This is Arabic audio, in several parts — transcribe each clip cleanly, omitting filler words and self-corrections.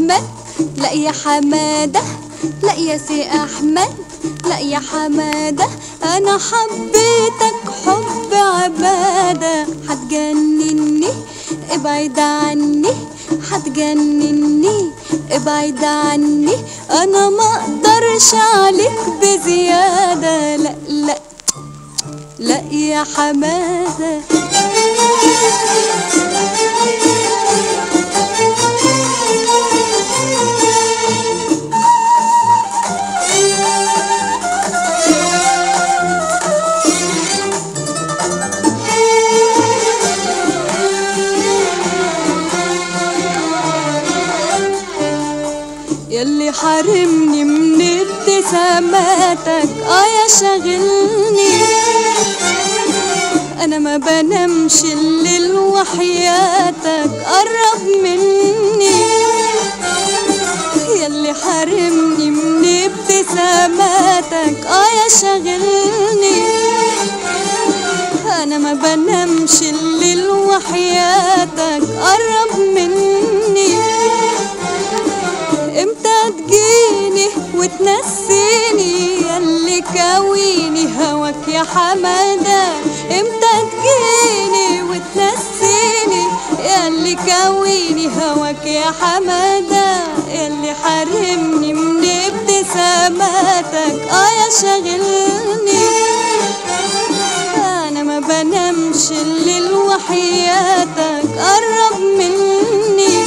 احمد، لا يا حماده، لا يا سي احمد، لا يا حماده، انا حبيتك حب عباده. هتجنني ابعد عني، هتجنني ابعد عني، انا ما اقدرش عليك بزياده. لا لا لا يا حماده. ياللي حارمني من ابتساماتك يا شاغلني، انا ما بنامش الليل وحياتك قرب مني. ياللي حارمني من ابتساماتك يا شاغلني، انا ما بنامش الليل وحياتك قرب مني. امتى تجيني وتنسيني ياللي كاويني هواك يا حماده؟ امتى تجيني وتنسيني ياللي كاويني هواك يا حماده؟ ياللي حارمني من ابتساماتك يا شاغلني، انا ما بنامش الليل وحياتك قرب مني.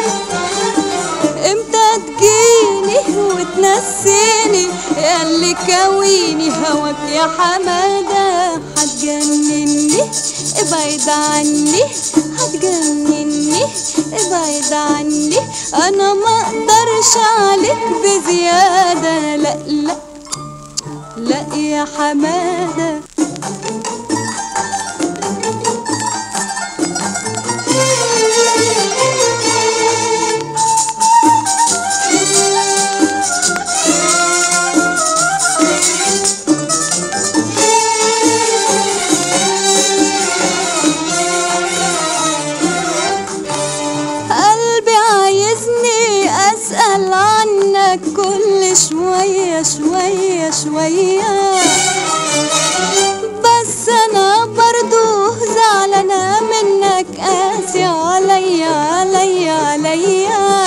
امتى تجيني وتنسيني ياللي كاويني هواك يا حماده؟ هتجنني ابعد عني، هتجنني ابعد عني، انا ما اقدرش عليك بزياده. لا لا لا يا حماده. أسأل عنك كل شوية شوية شوية، بس أنا برضو زعلانة منك، قاسي عليا عليا عليا.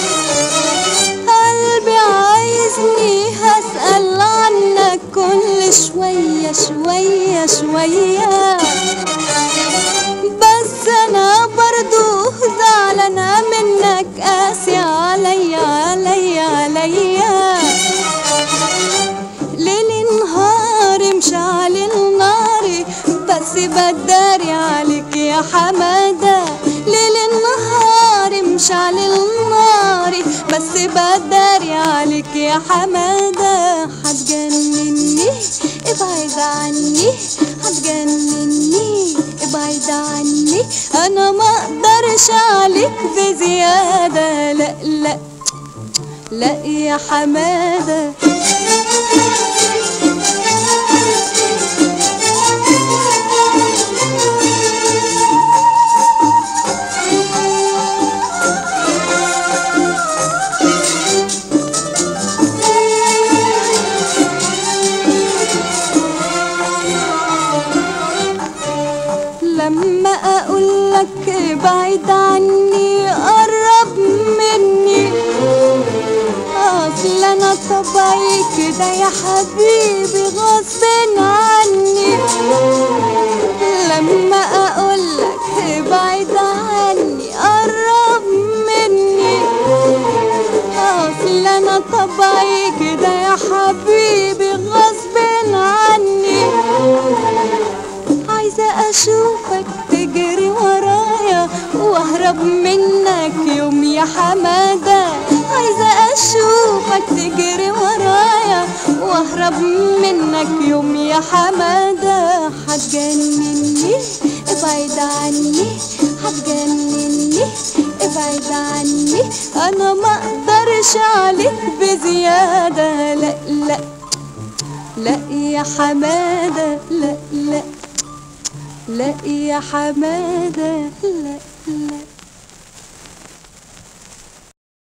قلبي عايزني هسأل عنك كل شوية شوية شوية، بس أنا برضو زعلانة منك، قاسي عليا عليا عليا. ليل نهاري مشعل ناري، بس بداري عليك يا حماده. ليل نهاري مشعل ناري، بس بداري عليك يا حماده. هتجنني ابعد عني، هتجنني ابعد عني، انا ما اقدرش عليك بزياده. لا لا لا يا حماده. لما اقولك ابعد عني قرب مني، اصل انا طبعي كده يا حبيبي غصب عني. لما اقولك ابعد عني قرب مني، اصل انا طبعي كده يا حبيبي غصب عني. عايزة اشوفك تجري ورايا واهرب منك يوم يا حماده. عايزة اشوفك تجري ورايا واهرب منك يوم يا حماده. هتجنني ابعد عني، هتجنني ابعد عني، انا ما اقدرش عليك بزياده. لا لا لا يا حماده. لا لا لا يا حماده. لا لا